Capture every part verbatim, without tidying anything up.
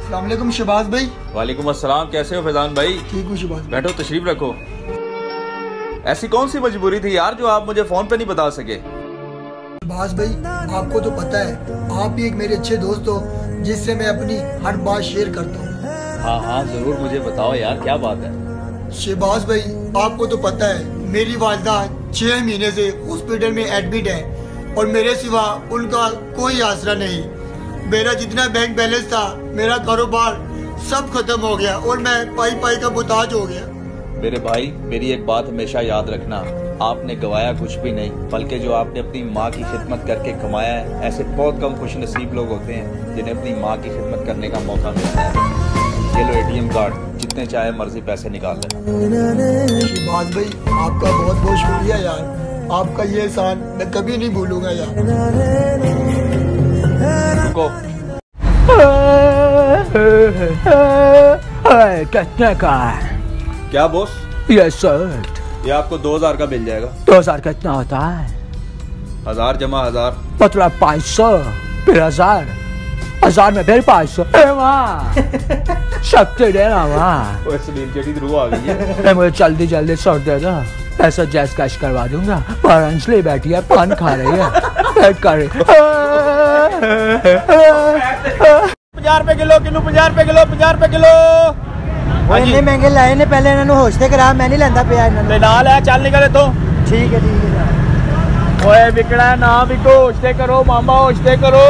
अस्सलाम वालेकुम शहबाज भाई। वालेकुम अस्सलाम, कैसे हो फैजान भाई? ठीक हूँ शहबाज। बैठो, तशरीफ रखो। ऐसी कौन सी मजबूरी थी यार जो आप मुझे फोन पे नहीं बता सके? शहबाज भाई, आपको तो पता है आप भी एक मेरे अच्छे दोस्त हो जिससे मैं अपनी हर बात शेयर करता हूँ। हाँ हाँ जरूर, मुझे बताओ यार क्या बात है। शहबाज भाई, आपको तो पता है मेरी वालिदा छह महीने से हॉस्पिटल में एडमिट है और मेरे सिवा उनका कोई आसरा नहीं। मेरा जितना बैंक बैलेंस था, मेरा कारोबार सब खत्म हो गया और मैं पाई पाई का मुताज हो गया। मेरे भाई, मेरी एक बात हमेशा याद रखना, आपने गवाया कुछ भी नहीं, बल्कि जो आपने अपनी माँ की खिदमत करके कमाया है, ऐसे बहुत कम खुश नसीब लोग होते हैं जिन्हें अपनी माँ की खिदमत करने का मौका मिलता है। ये लो एटीएम कार्ड, जितने चाहे मर्जी पैसे निकाल लेना। शहबाज भाई, आपका बहुत बहुत शुक्रिया यार, आपका ये एहसान मैं कभी नहीं भूलूंगा यार। रुको। कितने का है? क्या बॉस? ये शर्ट ये आपको दो हजार का मिल जाएगा। दो हजार कितना होता है? हजार जमा हजार। मतलब पाँच सौ फिर हजार, हजार में फिर पाँच सौ। शक्ति देना वहाँ। ओए सुनील चेटी रू आ गई है। मुझे जल्दी जल्दी शर्ट दे दो, पैसा जैस कैश करवा दूंगा। पर अंजलि बैठी है, पान खा रही है, वेट कर रही। पचास रुपए किलो किलो पचास रुपए किलो पचास रुपए किलो। इन्ने महंगे लाए ने, पहले इन्होंने होशते करा, मैं नहीं लेंदा पिया इन्होंने। नाल है, चल निकले तो। ठीक है ठीक है। ओए बिकड़ा ना बिको, होशते करो मामा, होशते करो।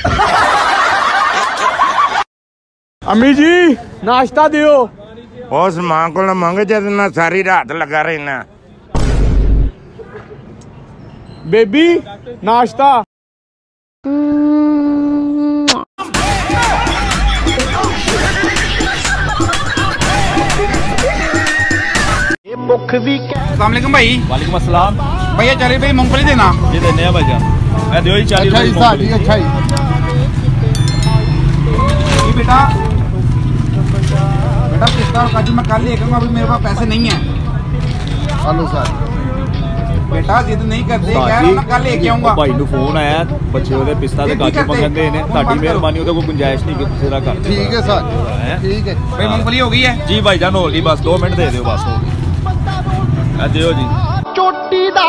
अम्मी जी नाश्ता दियो। उस मां को मंगे जद ना सारी रात लगा रहना। बेबी नाश्ता। अस्सलाम वालेकुम भाई। वालेकुम अस्सलाम। भैया चालीस भाई मूंगफली देना। ये देने हैं भाईजान, मैं दियो ही चालीस अच्छा रुपए जी, अच्छा ही ये बेटा बेटा पिस्ता और काजू मैं कल लेकर आऊंगा, अभी मेरे पास पैसे नहीं है। Hello sir. बेटा जिद नहीं करते, कह रहा हूं ना कल लेके आऊंगा। भाई ਨੂੰ फोन आया, बच्चे ਉਹਦੇ ਪਿਸਤਾ ਤੇ ਕਾਜੂ ਮੰਗਦੇ ਨੇ, ਤੁਹਾਡੀ ਮਿਹਰਬਾਨੀ ਉਹਦੇ ਕੋਈ ਗੁੰਜਾਇਸ਼ ਨਹੀਂ ਕਿ ਤੁਸੀਂ ਰਾ ਕਰ। ठीक है सर, ठीक है भाई। मूंगफली हो गई है जी भाईजान, हो गई, बस दो मिनट दे दियो, बस हो गई। आ दियो जी। चोटी दा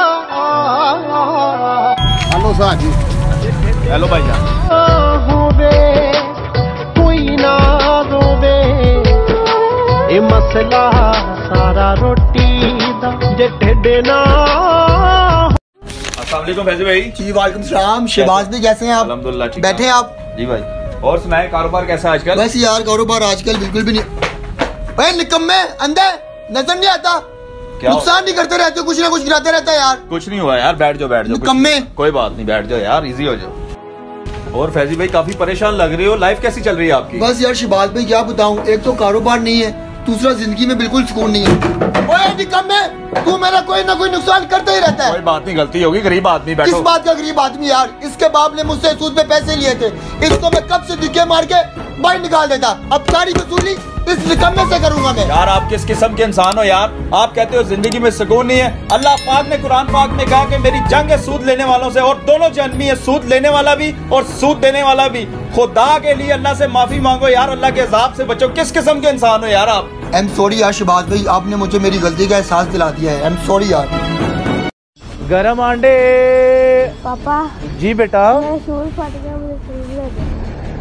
हेलो सर जी। हेलो भाईजान। होवे कोई ना रोवे, ए मसला सारा रोटी दा जे ढेडे ना। अस्सलाम वालेकुम फैजी भाई। जी वालेकुम सलाम। शहबाज भाई कैसे हैं आप? अल्हम्दुलिल्लाह ठीक। बैठे हैं आप? जी भाई। और सुनाए कारोबार कैसा है आजकल? बस यार कारोबार आजकल बिल्कुल भी नहीं। भाई निकम्मे अंधे नजर नहीं आता, क्या नुकसान नहीं करते रहते, कुछ ना कुछ गिराते रहता है यार। कुछ नहीं हुआ यार, बैठ जाओ बैठ जाओ। निकम्मे। कोई बात नहीं, बैठ जाओ यार, इजी हो जाओ। और फैजी भाई काफी परेशान लग रहे हो, लाइफ कैसी चल रही है आपकी? बस यार शहबाज भाई क्या बताऊं, एक तो कारोबार नहीं है, दूसरा जिंदगी में बिल्कुल सुकून नहीं है। ओए निकम्मे, तू मेरा कोई ना कोई नुकसान करता ही रहता है। कोई बात नहीं, गलती होगी, गरीब आदमी। बैठो। किस बात का गरीब आदमी यार? इसके बाप ने मुझसे सूद पे पैसे लिए थे, इसको मैं कब से दिखे मार के बाहर निकाल देता, अब सारी वसूली इस निकम्मे से करूंगा मैं। यार आप किस किस्म के इंसान हो यार? आप कहते हो जिंदगी में सुकून नहीं है। अल्लाह पाक ने कुरान पाक में कहा कि मेरी जंग है सूद लेने वालों से, और दोनों जन्मी है, सूद लेने वाला भी और सूद देने वाला भी। खुदा के लिए अल्लाह से माफी मांगो यार, अल्लाह के अजाब से बचो। किस किस्म के इंसान हो यार आप? आई एम सॉरी यार शहबाज भाई, आपने मुझे मेरी गलती का एहसास दिला दिया है। आई एम सॉरी यार। गरम अंडे। पापा जी बेटा। मेरा शूज फट गया, मुझे शूज ले दो।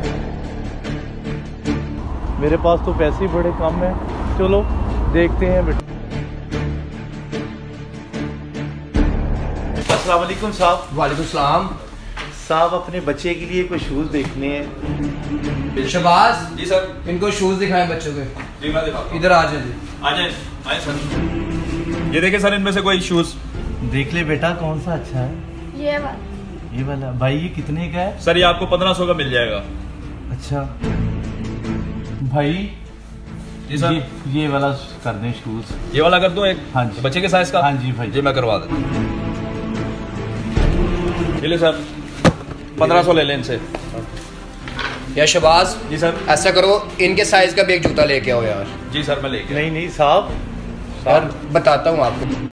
मेरे पास तो पैसे ही बड़े कम है, चलो देखते हैं बेटा। अस्सलाम वालेकुम साहब। वालेकुम सलाम। साहब अपने बच्चे के लिए कोई शूज देखने हैं। शहबाज जी सर। इनको शूज दिखाएं बच्चों के। जी मैं दिखाता हूं। इधर आ जाए जी। आ जाए, आए सर। ये देखिए सर, इनमें से कोई शूज देख ले बेटा, कौन सा अच्छा है? ये वाला। ये वाला। भाई ये कितने का है? सर ये आपको पंद्रह सौ का मिल जाएगा। अच्छा भाई जी सर। ये, ये वाला कर दें शूज। ये वाला कर दो एक। हाँ जी। बच्चे के साइज का। हाँ जी भाई। जी मैं करवा देता हूं। ले सर, पंद्रह सौ ले लें इनसे। या शहबाज जी सर। ऐसा करो, इनके साइज का भी एक जूता लेके आओ यार। जी सर मैं लेके। नहीं नहीं साहब, यार बताता हूँ आपको।